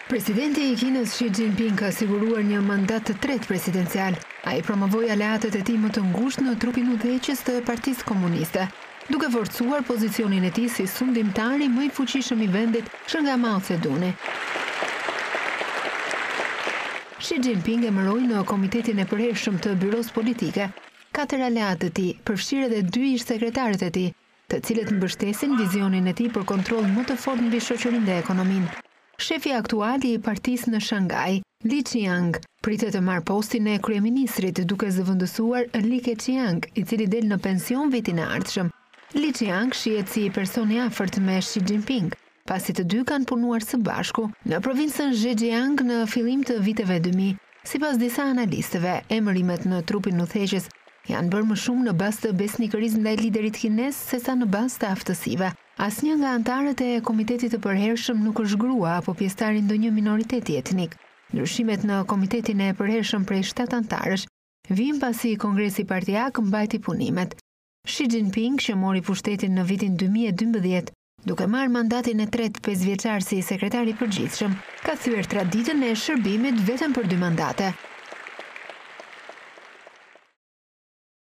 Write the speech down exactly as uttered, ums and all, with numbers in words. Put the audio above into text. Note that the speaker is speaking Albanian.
Presidenti i Kinës Xi Jinping ka siguruar një mandat të tretë presidencial. Ai promovoi aleatët e tij më të ngushtë në trupin udhëheqës të Partisë Komuniste, duke forcuar pozicionin e tij si sundimtari më i fuqishëm i vendit që nga Mao Zedongi. Xi Jinping emëroi në Komitetin e Përhershëm të Byros Politike katër aleatë të tij, përfshirë edhe dy ish sekretarët e tij, të cilët mbështesin vizionin e tij për kontroll më të fortë mbi shoqërinë dhe ekonominë. Shefi aktuali i partisë në Shanghai, Li Qiang, pritet të marrë postin e kryeministrit duke zëvendësuar Li Keqiang, i cili del në pension vitin e ardhshëm. Li Qiang shihet si person i afërt me Xi Jinping, pasi të dy kanë punuar së bashku në provincën Zhejiang në fillim të viteve dy mijë. Sipas disa analistëve, emërimet në trupin udhëheqës janë bërë më shumë në bazë të besnikërisë ndaj liderit kinez sesa në bazë të aftësive. Asnjë nga anëtarët e Komitetit të Përhershëm nuk është grua apo pjesëtar i ndonjë minoriteti etnik. Ndryshimet në Komitetin e Përhershëm prej shtatë anëtarësh vijnë pasi Kongresi Partiak mbajti punimet. Xi Jinping, që mori pushtetin në vitin dy mijë e dymbëdhjetë, duke marrë mandatin e tretë pesëvjeçar si sekretar i përgjithshëm, ka thyer traditën e shërbimit vetëm për dy mandate.